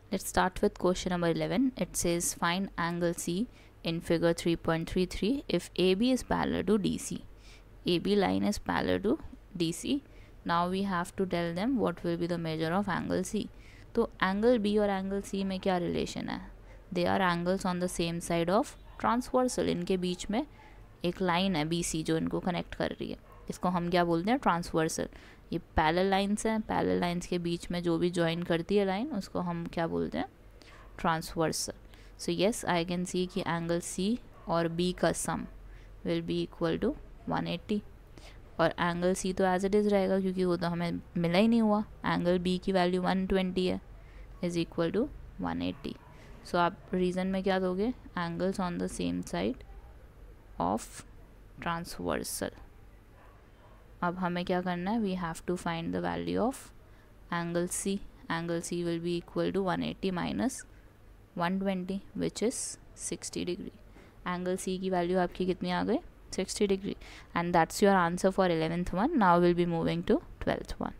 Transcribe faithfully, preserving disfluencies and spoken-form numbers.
Let's start with question number eleven. It says find angle C in figure three point three three if A B is parallel to D C. A B line is parallel to D C. Now we have to tell them what will be the measure of angle C. तो angle B और angle C में क्या relation है? They are angles on the same side of transversal. इनके बीच में एक line है B C जो इनको connect कर रही है. इसको हम क्या बोलते हैं? ट्रांसवर्सल. ये पैरेलल लाइन्स हैं, पैरेलल लाइन्स के बीच में जो भी ज्वाइन करती है लाइन उसको हम क्या बोलते हैं? Transversal. So yes, I can see कि एंगल C और B का sum will be equal to one eighty. और एंगल C तो एज इट इज़ रहेगा क्योंकि वो तो हमें मिला ही नहीं हुआ. एंगल B की वैल्यू वन ट्वेंटी है, is equal to one eighty. So आप रीज़न में क्या दोगे? Angles on the same side of transversal. अब हमें क्या करना है? We have to find the value of angle C. Angle C will be equal to one eighty minus one twenty which is sixty degree. Angle C की value आपकी कितनी आ गई? Sixty degree. And that's your answer for eleventh one. Now will be moving to twelfth one.